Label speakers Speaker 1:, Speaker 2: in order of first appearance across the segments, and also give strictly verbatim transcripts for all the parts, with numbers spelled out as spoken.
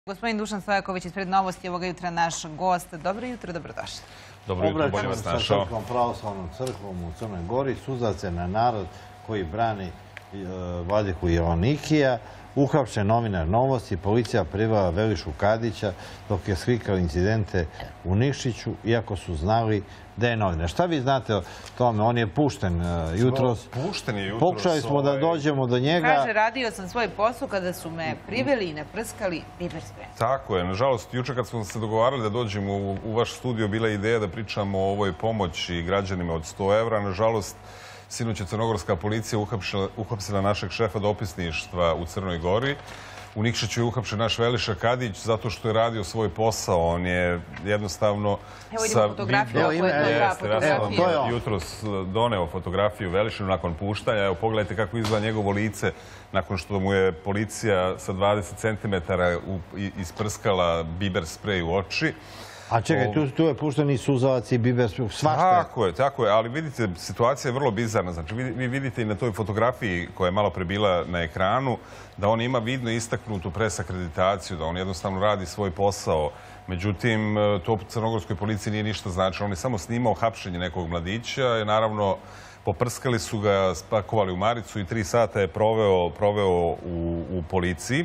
Speaker 1: Gospodin Dušan Stojaković ispred Novosti ovoga jutra naš gost. Dobro jutro, dobrodošli.
Speaker 2: Dobro jutro, bolje vas našao.
Speaker 3: Sa Srpskom pravoslavnom crkvom u Crnoj Gori suzace na narod koji brani vladiku Joannikija. Uhapšen novinar Novosti, policija privela Velišu Kadića dok je slikao incidente u Nikšiću, iako su znali da je novinar. Šta vi znate o tome? On je pušten jutros.
Speaker 2: Pušten je jutros.
Speaker 3: Pokušali smo da dođemo do njega.
Speaker 1: Kaže, radio sam svoj posao kada su me priveli i naprskali biber sprem.
Speaker 2: Tako je. Nažalost, juče kad smo se dogovarali da dođemo u vaš studio, bila je ideja da pričamo o ovoj pomoći građanima od sto evra. Nažalost, sinoć je crnogorska policija uhapsila našeg šefa dopisništva u Crnoj Gori. U Nikšiću je uhapšen naš Veliša Kadić zato što je radio svoj posao. On je jednostavno...
Speaker 1: Evo vidimo fotografiju.
Speaker 2: Jeste, jutros doneo fotografiju Velišinu nakon puštanja. Evo, pogledajte kako izgleda njegovo lice nakon što mu je policija sa dvadeset centimetara isprskala biber sprej u oči.
Speaker 3: A čekaj, tu je pušten i suzavac i biber, svašta.
Speaker 2: Tako je, tako je, ali vidite, situacija je vrlo bizarna. Znači, vi vidite i na toj fotografiji koja je malo pre bila na ekranu, da on ima vidno istaknutu presakreditaciju, da on jednostavno radi svoj posao. Međutim, to crnogorskoj policiji nije ništa znači. On je samo snimao hapšenje nekog mladića i naravno poprskali su ga, spakovali u maricu i tri sata je proveo u policiji.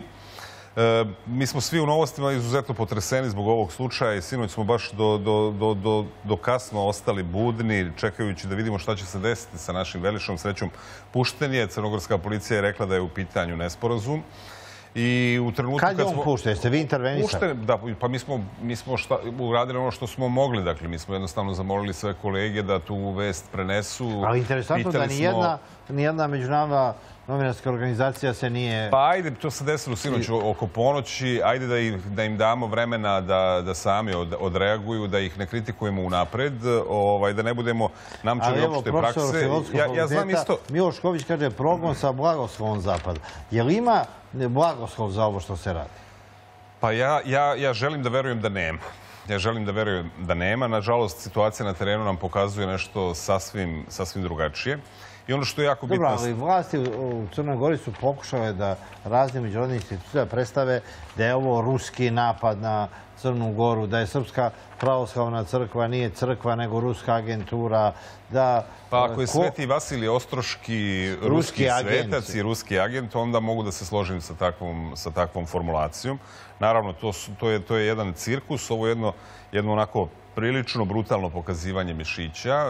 Speaker 2: Mi smo svi u Novostima izuzetno potreseni zbog ovog slučaja i sinoć smo baš do kasno ostali budni, čekajući da vidimo šta će se desiti sa našim Velišom. Srećom, pušten je. Crnogorska policija je rekla da je u pitanju nesporazum.
Speaker 3: Kad je on pušten? Jeste vi intervenisali?
Speaker 2: Da, pa mi smo uradili ono što smo mogli. Dakle, mi smo jednostavno zamolili sve kolege da tu vest prenesu.
Speaker 3: Ali interesantno da nijedna međunarodna novinarska organizacija se nije...
Speaker 2: Pa ajde, to se desilo sinoć oko ponoći. Ajde da im damo vremena da sami odreaguju, da ih ne kritikujemo unapred, da ne budemo namčili opšte prakse.
Speaker 3: Ali evo, profesor Filozofskog fakulteta Miloš Šković kaže progon sa blagoslovom zapada. Je li ima blagoslov za ovo što se radi?
Speaker 2: Pa ja želim da verujem da nema. Ja želim da verujem da nema. Nažalost, situacija na terenu nam pokazuje nešto sasvim drugačije. I ono što je jako bitno...
Speaker 3: Dobro, ali vlasti u Crnoj Gori su pokušale da razne međunarodne institucije predstave da je ovo ruski napad na Crnu Goru, da je Srpska pravoslavna crkva nije crkva nego ruska agentura, da...
Speaker 2: Pa ako je Sveti Vasilij Ostroški ruski svetac i ruski agent, onda mogu da se složim sa takvom formulacijom. Naravno, to je jedan cirkus, ovo je jedno onako prilično brutalno pokazivanje mišića,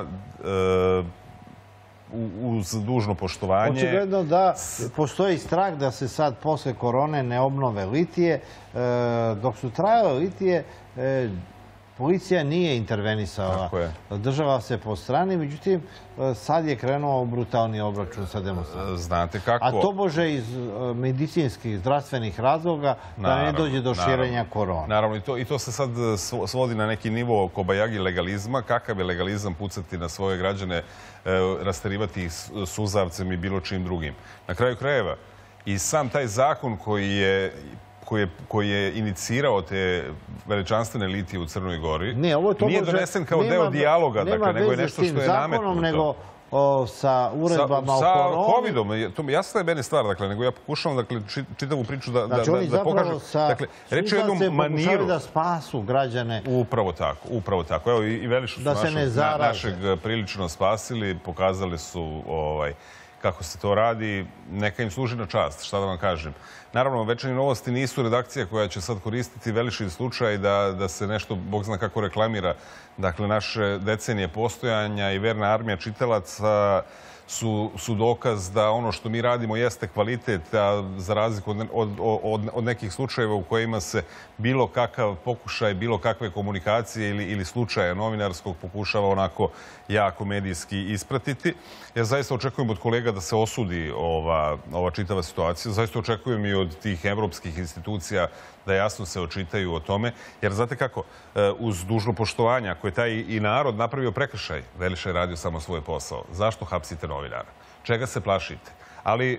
Speaker 2: uz dužno poštovanje.
Speaker 3: Očigledno da postoji strah da se sad posle korone ne obnove litije. Dok su trajale litije, policija nije intervenisala. Država se po strani, međutim, sad je krenuo brutalni obračun sa demonstracijom.
Speaker 2: Znate kako?
Speaker 3: A to bože iz medicinskih, zdravstvenih razloga da ne dođe do širenja korona.
Speaker 2: Naravno, i to se sad svodi na neki nivo kobajagi legalizma. Kakav je legalizam pucati na svoje građane, rasterivati ih suzavcem i bilo čim drugim. Na kraju krajeva, i sam taj zakon koji je koji je inicirao te veličanstvene litije u Crnoj Gori, nije donesen kao deo dijaloga, nego je nešto što je nametnuto.
Speaker 3: Nego sa uredbama o koroni.
Speaker 2: Sa kovidom. Jasna je meni stvar, nego ja pokušavam čitavu priču da pokažem.
Speaker 3: Znači oni zapravo sa suzavce pokušali da spasu građane.
Speaker 2: Upravo tako, upravo tako. Evo i Velišu su našeg prilično spasili, pokazali su kako se to radi, neka im služi na čast, šta da vam kažem. Naravno, Večernje Novosti nisu redakcija koja će sad koristiti Velišin slučaj da se nešto, Bog zna kako reklamira. Dakle, naše decenije postojanja i verna armija čitalaca su dokaz da ono što mi radimo jeste kvalitet, a za razliku od nekih slučajeva u kojima se bilo kakav pokušaj, bilo kakve komunikacije ili slučaja novinarskog pokušava onako jako medijski ispratiti. Ja zaista očekujem od kolega da se osudi ova čitava situacija. Zaista očekujem i od tih evropskih institucija da jasno se očitaju o tome. Jer znate kako, uz dužno poštovanje, ako je taj i narod napravio prekršaj, Veliša je radio samo svoj posao. Zašto hapsite novinara? Čega se plašite? Ali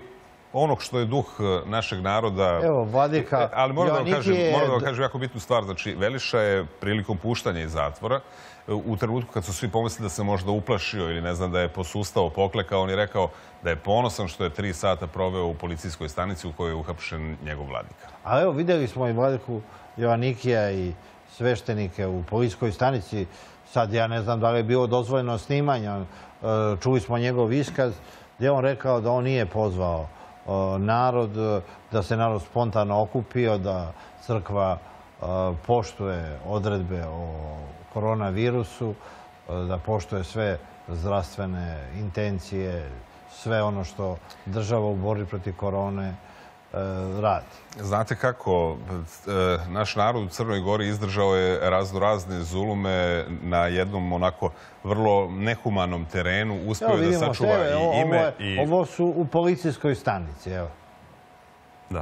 Speaker 2: onog što je duh našeg naroda.
Speaker 3: Evo, vladika
Speaker 2: Ali moram da vam kažem,
Speaker 3: Joannikije...
Speaker 2: moram da vam kažem jako bitnu stvar. Znači, Veliša je prilikom puštanja iz zatvora, u trenutku kad su svi pomislili da se možda uplašio ili ne znam da je posustao, poklekao, on je rekao da je ponosan što je tri sata proveo u policijskoj stanici u kojoj je uhapšen njegov vladika.
Speaker 3: A evo, vidjeli smo i vladiku Joannikija i sveštenike u policijskoj stanici. Sad ja ne znam da li je bilo dozvoljeno snimanje. Čuli smo njegov iskaz gdje je on rekao da on nije pozvao narod, da se narod spontano okupio, da crkva poštuje odredbe o koronavirusu, da poštuje sve zdravstvene intencije, sve ono što država u borbi protiv korone radi.
Speaker 2: Znate kako, naš narod u Crnoj Gori izdržao je razno razne zulume na jednom onako vrlo nehumanom terenu. Uspio je da sačuva i ime i...
Speaker 3: Ovo su u policijskoj stanici, evo.
Speaker 2: Da.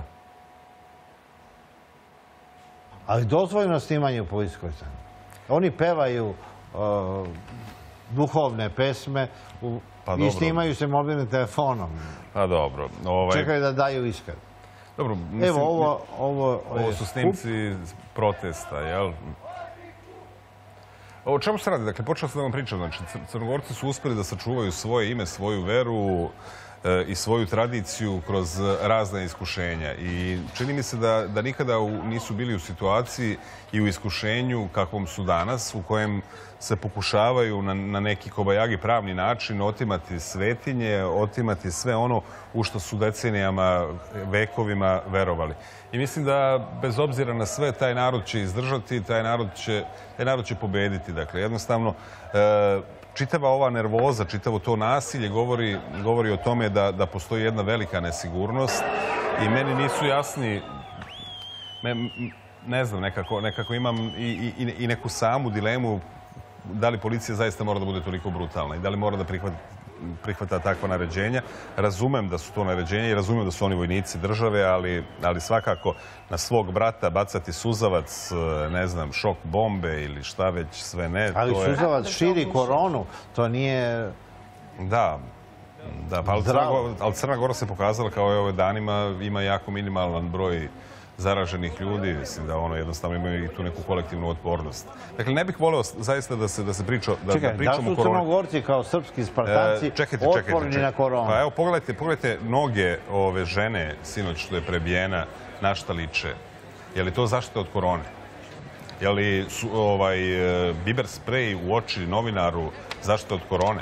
Speaker 3: Ali dozvoljno snimanje u policijskoj stanici. Oni pevaju duhovne pesme i snimaju se mobilnim telefonom.
Speaker 2: Pa dobro.
Speaker 3: Čekaju da daju iskaz.
Speaker 2: Dobro,
Speaker 3: mislim, Evo, ovo, ovo,
Speaker 2: ovo su snimci protesta, jel? O čemu se radi? Dakle, počeo sam da vam pričam. Znači, Crnogorci su uspjeli da sačuvaju svoje ime, svoju veru i svoju tradiciju kroz razne iskušenja. I čini mi se da, da nikada nisu bili u situaciji i u iskušenju kakvom su danas, u kojem se pokušavaju na, na neki kobajagi pravni način otimati svetinje, otimati sve ono u što su decenijama, vekovima verovali. I mislim da bez obzira na sve taj narod će izdržati, taj narod će, taj narod će pobediti. Dakle, jednostavno, e, čitava ova nervoza, čitavo to nasilje govori, govori o tome da, da postoji jedna velika nesigurnost i meni nisu jasni, me, ne znam, nekako, nekako imam i, i, i neku samu dilemu da li policija zaista mora da bude toliko brutalna i da li mora da prihvata, prihvata takva naređenja. Razumem da su to naređenja i razumem da su oni vojnici države, ali, ali svakako na svog brata bacati suzavac, ne znam, šok bombe ili šta već sve ne.
Speaker 3: Ali
Speaker 2: to
Speaker 3: suzavac
Speaker 2: je...
Speaker 3: širi koronu, to nije...
Speaker 2: Da, da pa, ali, Crna, ali Crna Gora se pokazala kao je ove danima, ima jako minimalan broj zaraženih ljudi, mislim da ono jednostavno imaju i tu neku kolektivnu otpornost. Dakle, ne bih voleo zaista da se, da se priča, da,
Speaker 3: Čekaj,
Speaker 2: da pričamo
Speaker 3: da su Crnogorci kao srpski Spartanci e, čekajte, otporni čekajte, čekajte. na koronu?
Speaker 2: Pa evo, pogledajte, pogledajte noge ove žene, sinoć što je prebijena, na šta liče. Je li to zaštita od korone? Je li su, ovaj, biber sprej u oči novinaru zaštita od korone?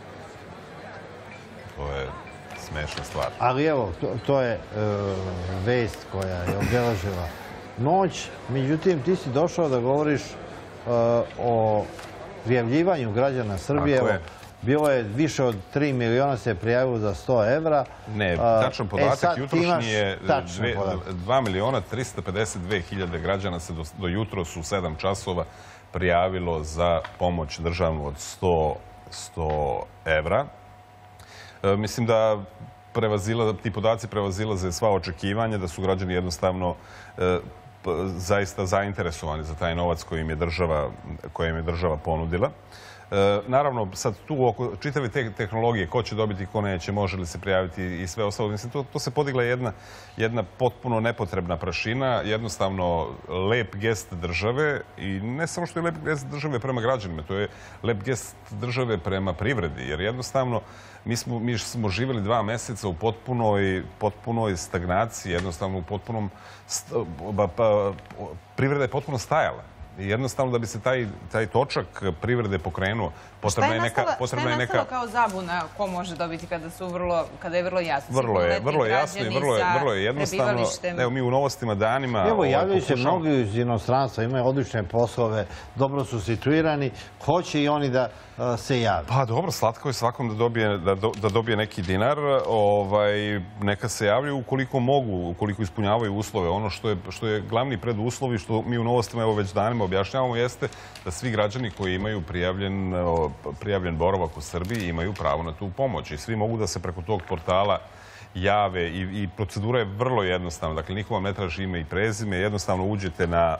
Speaker 2: To je smešna stvar.
Speaker 3: Ali evo, to, to je e, vest koja je obeležila noć. Međutim, ti si došao da govoriš e, o prijavljivanju građana Srbije. Evo, bilo je više od tri miliona se prijavilo za sto evra.
Speaker 2: Ne, tačan podatak. E, jutrošnji je dva miliona trista pedeset dve hiljade građana se do, do jutro su sedam časova prijavilo za pomoć državnu od sto evra. Mislim da prevazila, ti podaci prevazilaze sva očekivanja, da su građani jednostavno e, zaista zainteresovani za taj novac koji im je država, koji im je država ponudila. E, naravno, sad tu oko čitave te tehnologije, ko će dobiti, ko neće, može li se prijaviti i sve ostalo. Mislim, to, to se podigla jedna, jedna potpuno nepotrebna prašina, jednostavno lep gest države i ne samo što je lep gest države prema građanima, to je lep gest države prema privredi, jer jednostavno mi smo, mi smo živjeli dva mjeseca u potpunoj, potpunoj stagnaciji, jednostavno u potpunom, pa, pa, privreda je potpuno stajala. I jednostavno da bi se taj, taj točak privrede pokrenuo, potrebna je neka...
Speaker 1: Šta je nastalo kao zabuna ko može dobiti kada, su vrlo, kada je vrlo jasno?
Speaker 2: Vrlo je, vrlo je jasno i vrlo je, vrlo je jednostavno. Evo mi u Novostima danima...
Speaker 3: Evo javljaju se mnogi iz inostranstva, imaju odlične poslove, dobro su situirani, hoće i oni da uh, se javi.
Speaker 2: Pa dobro, slatko je svakom da dobije, da, da dobije neki dinar, ovaj, neka se javljaju ukoliko mogu, ukoliko ispunjavaju uslove. Ono što je, što je glavni preduslov i što mi u Novostima evo već danima objašnjavamo jeste da svi građani koji imaju prijavljen, prijavljen boravak u Srbiji imaju pravo na tu pomoć i svi mogu da se preko tog portala jave i, i procedura je vrlo jednostavna. Dakle, niko vam ne traži ime i prezime, jednostavno uđete na,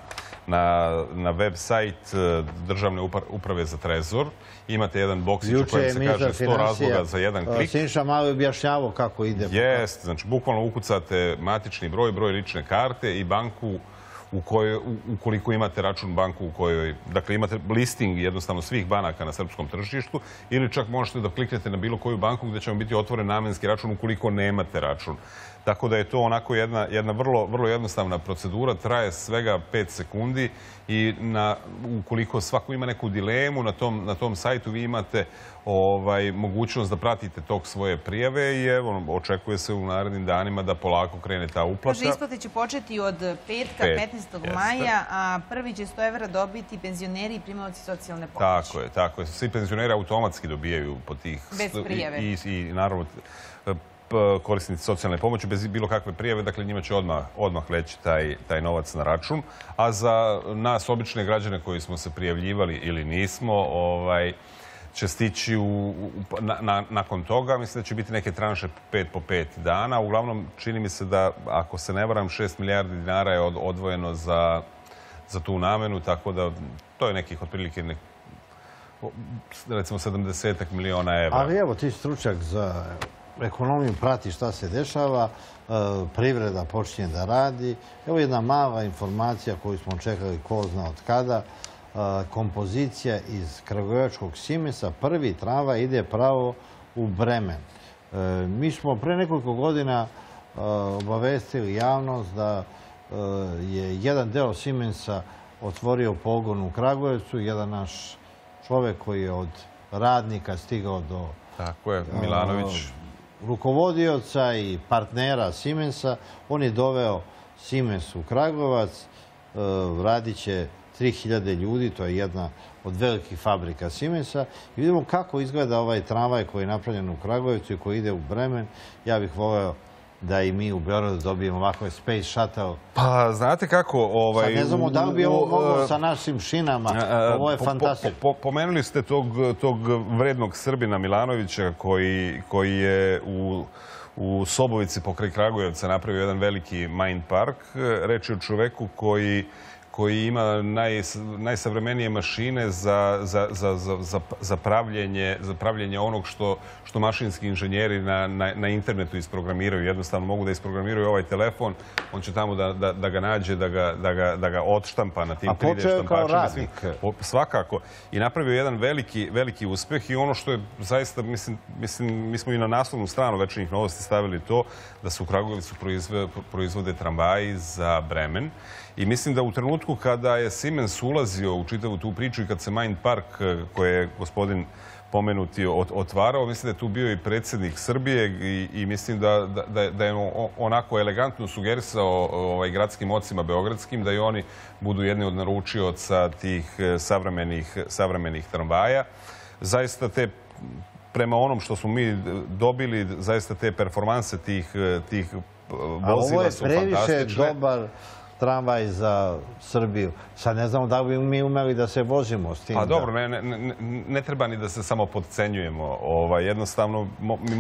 Speaker 2: na web sajt Državne uprave za trezor. Imate jedan boksić u kojem se kaže sto razloga za jedan klik.
Speaker 3: Siniša malo je objašnjavao kako ide.
Speaker 2: Jest, znači bukvalno ukucate matični broj, broj lične karte i banku ukoliko imate račun banku u kojoj, dakle imate listing jednostavno svih banaka na srpskom tržištu ili čak možete da kliknete na bilo koju banku gdje će vam biti otvoren namenski račun ukoliko nemate račun. Tako da je to onako jedna vrlo jednostavna procedura, traje svega pet sekundi i ukoliko svako ima neku dilemu na tom sajtu vi imate mogućnost da pratite tok svoje prijave i evo, očekuje se u narednim danima da polako krene ta uplata.
Speaker 1: Kaže, isplate će početi od petka, petnaestog maja, a prvi će sto evra dobiti penzioneri i primaoci socijalne pomoći.
Speaker 2: Tako je, tako je. Svi penzioneri automatski dobijaju po tih...
Speaker 1: Bez prijave.
Speaker 2: I naravno korisnici socijalne pomoći bez bilo kakve prijave, dakle njima će odmah leći taj novac na račun. A za nas, obične građane koji smo se prijavljivali ili nismo, će stići nakon toga. Mislim da će biti neke tranše pet po pet dana. Uglavnom, čini mi se da, ako se ne varam, šest milijardi dinara je odvojeno za tu namenu, tako da to je nekih otprilike recimo sedamdeset miliona evra.
Speaker 3: Ali evo, ti stručnjak za ekonomiju prati šta se dešava, privreda počinje da radi. Evo jedna mala informacija koju smo čekali ko zna od kada. Kompozicija iz kragujevačkog Siemensa, prvi tramvaj ide pravo u Bremen. Mi smo pre nekoliko godina obavestili javnost da je jedan deo Siemensa otvorio pogon u Kragujevcu, jedan naš čovek koji je od radnika stigao do...
Speaker 2: Tako je, Milanović.
Speaker 3: Rukovodioca i partnera Siemensa. On je doveo Siemens u Kragujevac, radit će tri hiljade ljudi, to je jedna od velikih fabrika Siemensa. I vidimo kako izgleda ovaj tramvaj koji je napravljen u Kragujevcu i koji ide u Bremen. Ja bih voleo da i mi u Beogradu dobijemo ovakve Space Shuttle.
Speaker 2: Pa, znate kako...
Speaker 3: Sad ne znamo da li bi ovo moglo sa našim šinama. Ovo je fantastično.
Speaker 2: Pomenuli ste tog vrednog Srbina Milanovića koji je u Sobovici pokraj Kragujevca napravio jedan veliki Mind Park. Reč je o čoveku koji koji ima najsavremenije mašine za pravljenje onog što mašinski inženjeri na internetu isprogramiraju. Jednostavno mogu da isprogramiraju ovaj telefon, on će tamo da ga nađe, da ga odštampa na tim tri D štampačima.
Speaker 3: A počeo kao radnik.
Speaker 2: Svakako. I napravio jedan veliki uspeh i ono što je zaista, mislim, mi smo i na naslovnu stranu Večernjih novosti stavili to da se u Kragujevcu proizvode tramvaji za Bremen. I mislim da u trenutku kada je Siemens ulazio u čitavu tu priču i kad se Mind Park, koje je gospodin pomenuti, otvarao, mislim da je tu bio i predsjednik Srbije i mislim da je onako elegantno sugerisao gradskim ocima beogradskim da i oni budu jedni od naručioca tih savremenih tramvaja. Zaista te, prema onom što smo mi dobili, zaista te performanse tih vozila su fantastične.
Speaker 3: A ovo je previše dobar tramvaj za Srbiju. Sad ne znamo da bi mi umeli da se vozimo s tim.
Speaker 2: Pa dobro, ne treba ni da se samo podcenjujemo. Jednostavno, mi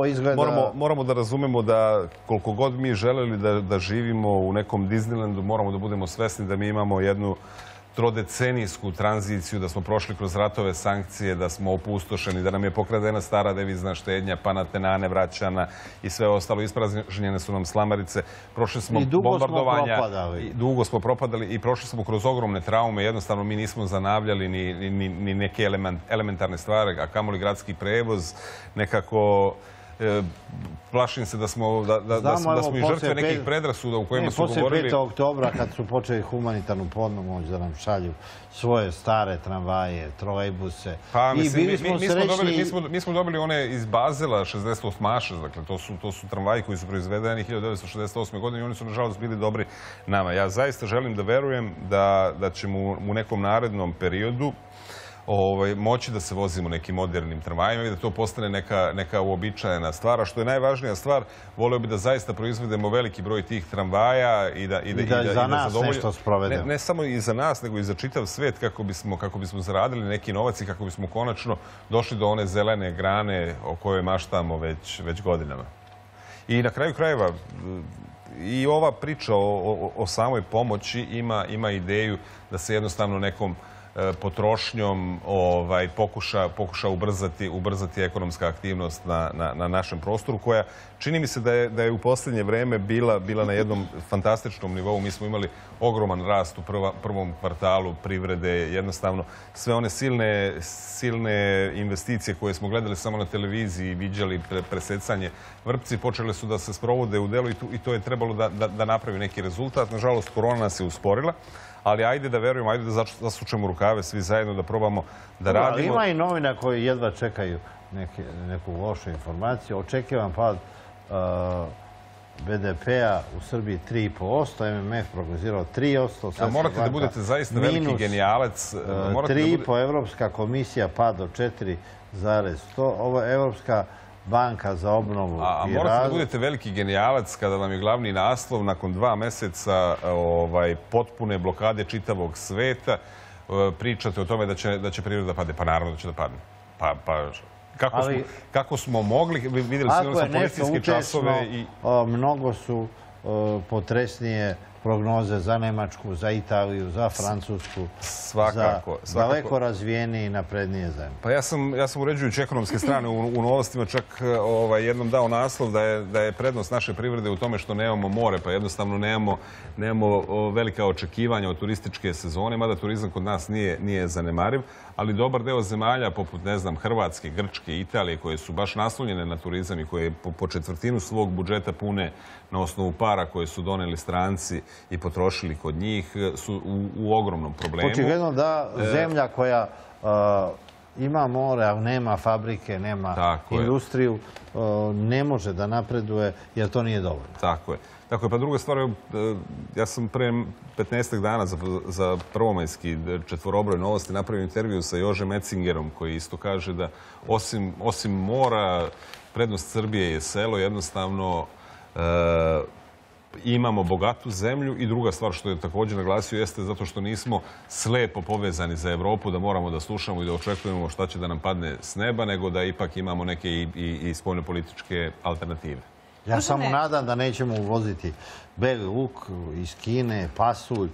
Speaker 2: moramo da razumemo da koliko god mi želeli da živimo u nekom Disneylandu, moramo da budemo svesni da mi imamo jednu trodecenijsku tranziciju, da smo prošli kroz ratove, sankcije, da smo opustošeni, da nam je pokradena stara devizna štednja, Panatenane vraćana i sve ostalo. Ispražnjene su nam slamarice. Prošli smo bombardovanja. Dugo smo propadali i prošli smo kroz ogromne traume. Jednostavno mi nismo zanavljali ni neke elementarne stvari, a kamoli gradski prevoz. Nekako... Plašim se da smo i žrtve nekih predrasuda u kojima su govorili...
Speaker 3: Poslije petog oktobra, kad su počeli humanitarnu pomoć da nam šalju svoje stare tramvaje, trolejbuse.
Speaker 2: Pa, mislim, mi smo dobili one iz Bazela šezdeset osmaše, dakle, to su tramvaji koji su proizvedeni hiljadu devetsto šezdeset osme. godine i oni su, nažalost, bili dobri nama. Ja zaista želim da verujem da ćemo u nekom narednom periodu moći da se vozimo nekim modernim tramvajima i da to postane neka uobičajena stvar. A što je najvažnija stvar, voleo bi da zaista proizvedemo veliki broj tih tramvaja i da
Speaker 3: za nas nešto sprovedemo.
Speaker 2: Ne samo i za nas, nego i za čitav svet kako bismo zaradili neki novac i kako bismo konačno došli do one zelene grane o kojoj maštamo već godinama. I na kraju krajeva, i ova priča o samoj pomoći ima ideju da se jednostavno nekom potrošnjom pokuša ubrzati ekonomska aktivnost na našem prostoru, koja čini mi se da je u posljednje vreme bila na jednom fantastičnom nivou. Mi smo imali ogroman rast u prvom kvartalu privrede, jednostavno sve one silne investicije koje smo gledali samo na televiziji i viđali presecanje vrpci, počele su da se sprovode u delu i to je trebalo da napravi neki rezultat. Nažalost, korona nas je usporila, ali ajde da verujemo, ajde da zasučemo rukave svi zajedno, da probamo da radimo.
Speaker 3: Ima i novina koji jedva čekaju neku lošu informaciju. Očekivan pad be de pe-a u Srbiji tri i po posto, em em ef prognozirao tri posto.
Speaker 2: A morate da budete zaista veliki genijalac.
Speaker 3: tri i po posto, Evropska komisija pad od četiri zarez sto. Ovo je Evropska banka za obnovu i razvoj.
Speaker 2: A morate da budete veliki genijalac kada vam je glavni naslov nakon dva meseca potpune blokade čitavog sveta. Pričate o tome da će priroda pade. Pa naravno da će da padne. Pa kako smo mogli, vidjeli smo policijske časove.
Speaker 3: Ako je nešto učešno, mnogo su potresnije prognoze za Nemačku, za Italiju, za Francusku, za daleko razvijenije i naprednije zemlje.
Speaker 2: Pa ja sam uređujući ekonomske strane u Novostima čak jednom dao naslov da je prednost naše privrede u tome što nemamo more, pa jednostavno nemamo velika očekivanja od turističke sezone, mada turizam kod nas nije zanemariv, ali dobar deo zemalja poput, ne znam, Hrvatske, Grčke, Italije, koje su baš naslonjene na turizam i koje po četvrtinu svog budžeta pune na osnovu para koje su doneli stranci i potrošili kod njih, su u ogromnom problemu.
Speaker 3: Očigledno da zemlja koja ima more, ali nema fabrike, nema industriju, ne može da napreduje jer to nije dovoljno.
Speaker 2: Tako je. Tako je, pa druga stvar, ja sam pre petnaestak dana za prvomajski četvorobroj Novosti napravio intervju sa Jožem Metzingerom, koji isto kaže da osim mora, prednost Srbije je selo, jednostavno imamo bogatu zemlju i druga stvar što je također naglasio jeste zato što nismo slepo povezani za Evropu, da moramo da slušamo i da očekujemo šta će da nam padne s neba, nego da ipak imamo neke i spoljnopolitičke alternative.
Speaker 3: Ja samo nadam da nećemo uvoziti beli luk iz Kine, pasulj.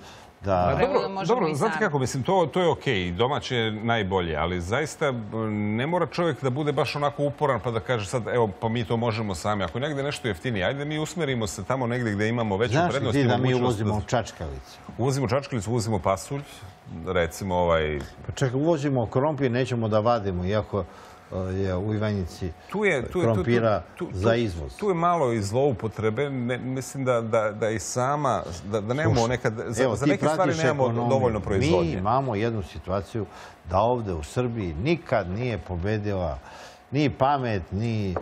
Speaker 2: Dobro, znate kako, mislim, to je okej, domaće je najbolje, ali zaista ne mora čovjek da bude baš onako uporan pa da kaže sad, evo, pa mi to možemo sami. Ako je negde nešto jeftinije, ajde mi usmerimo se tamo negde gde imamo veću prednost i mogućnost.
Speaker 3: Znaš li ti da mi uvozimo čačkalicu?
Speaker 2: Uvozimo čačkalicu, uvozimo pasulj, recimo ovaj...
Speaker 3: Pa čekaj, uvozimo krompir, nećemo da vadimo, iako je u Ivanjici krompira za izvoz.
Speaker 2: Tu je malo i zloupotrebe. Mislim da i sama, da nemamo nekad, za neke stvari nemamo dovoljno proizvodnje.
Speaker 3: Mi imamo jednu situaciju da ovde u Srbiji nikad nije pobedila ni pamet, ni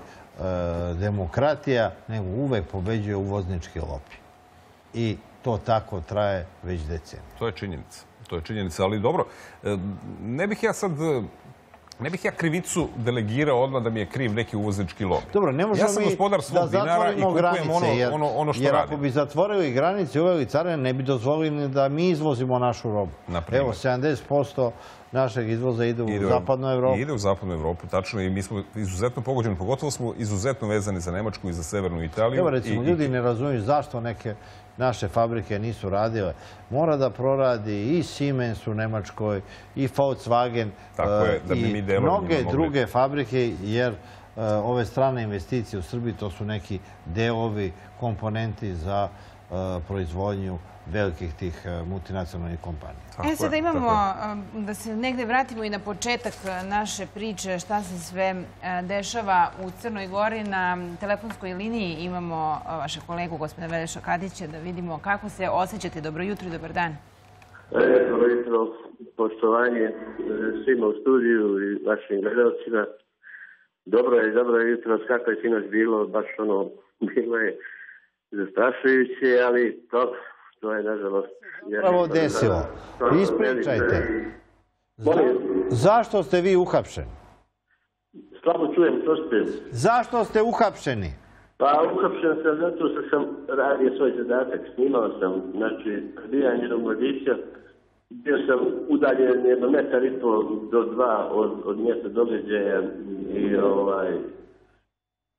Speaker 3: demokratija, nego uvek pobeđuje uvoznički lobi. I to tako traje već deceniju.
Speaker 2: To je činjenica. To je činjenica, ali dobro. Ne bih ja sad... Ne bih ja krivicu delegirao odmah da mi je kriv neki uvoznički lobi.
Speaker 3: Dobro, ne možemo mi da zatvorimo granice, jer ako bi zatvorili granice, uveli carine, ne bi dozvolili da mi izvozimo našu robu. Evo, sedamdeset posto našeg izvoza ide u zapadnu Evropu.
Speaker 2: Ide u zapadnu Evropu, tačno, i mi smo izuzetno pogođeni, pogotovo smo izuzetno vezani za Nemačku i za severnu Italiju.
Speaker 3: Evo, recimo, ljudi ne razumiju zašto neke naše fabrike nisu radile. Mora da proradi i Siemens u Nemačkoj, i Volkswagen, i mnoge druge fabrike, jer ove strane investicije u Srbiji to su neki delovi, komponenti za proizvodnju velikih tih multinacionalnih kompanija.
Speaker 1: E sada imamo, da se negde vratimo i na početak naše priče, šta se sve dešava u Crnoj Gori. Na telefonskoj liniji imamo vašeg kolegu, gospodina Veleša Kadića, da vidimo kako se osjećate. Dobro jutro i dobar dan.
Speaker 4: Dobro jutro, poštovanje svima u studiju i vašim gledalcima. Dobro je, dobro je jutro, kako je sinoć bilo, baš ono, bilo je zastrašujuće, ali to... To je, nažalost...
Speaker 3: Pravo desilo. Ispričajte. Zašto ste vi uhapšeni?
Speaker 4: Slabo čujem, što ste...
Speaker 3: Zašto ste uhapšeni?
Speaker 4: Pa uhapšen sam zato što sam radio svoj zadatak. Snimao sam, znači, prebijanje jednog mladića. Bio sam udaljen jedno metar i pol do dva od mjesta događaja i ovaj...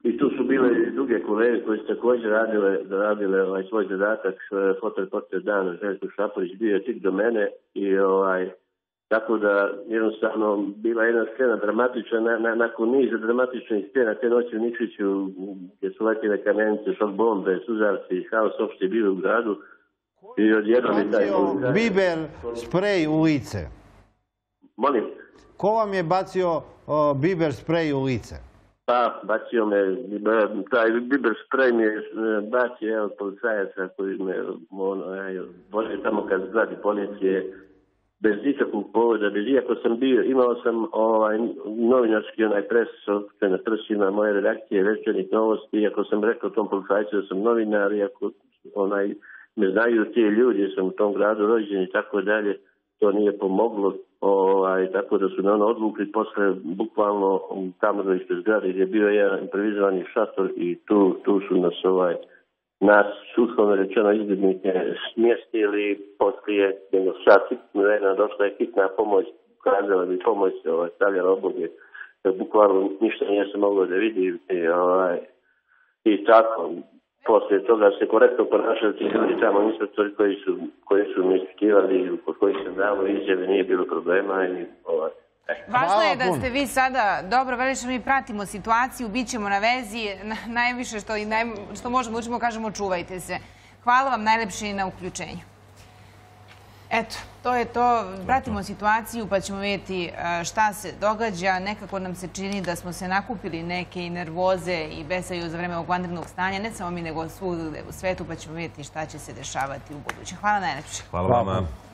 Speaker 4: I tu su bile i druge kolege koji su također radile, radile ovaj, svoj zadatak, fotoreporter Dan, Željko Šapović bio je tik do mene i ovaj, tako da jednostavno bila jedna scena dramatična, na, na, nakon niza dramatičnih scena te noći u Nikšiću gdje su letile kamenice, šok bombe, suzavci, haos opšte bio u gradu i odjednom je taj...
Speaker 3: Biber sprej u lice.
Speaker 4: Molim?
Speaker 3: Ko vam je bacio o, biber sprej u lice?
Speaker 4: Pa, bacio me, taj biber sprej mi je bacio jedan policajaca koji me voze tamo kad zgradi policije bez ikakvog povoda, bez iako sam bio, imao sam ovaj, novinarski onaj pres na prsima moje redakcije večernih novosti, iako sam rekao tom policajcu da sam novinar, iako onaj, me znaju ti ljudi, sam u tom gradu rođen i tako dalje, to nije pomoglo. Ovaj, tako da su me ono odvukli posle bukvalno tamo ispred zgrade gdje je bio jedan improvizovani šator i tu, tu su nas ovaj, nas uslovno rečeno izbjegnike smjestili poslije jednog sat vremena došla je hitna pomoć, ukazala bi pomoć, ovaj, stavljala oboge, bukvalno ništa nije se moglo da vidi i, ovaj, i tako. Poslije toga se korektno ponašali ti ljudi tamo inspektori koji su, koji su me ispitivali, kod kojih sam dao izjave, nije bilo problema i ovaj.
Speaker 1: Važno je da ste vi sada, dobro, Veliša, mi pratimo situaciju, bit ćemo na vezi, najviše što, i naj, što možemo učimo, kažemo čuvajte se. Hvala vam najlepše na uključenju. Eto, to je to, pratimo situaciju pa ćemo vidjeti šta se događa. Nekako nam se čini da smo se nakupili neke i nervoze i besaju za vreme ovog vanrednog stanja, ne samo mi nego svugde u svetu, pa ćemo vidjeti šta će se dešavati u buduće. Hvala najlepše.
Speaker 2: Hvala vama.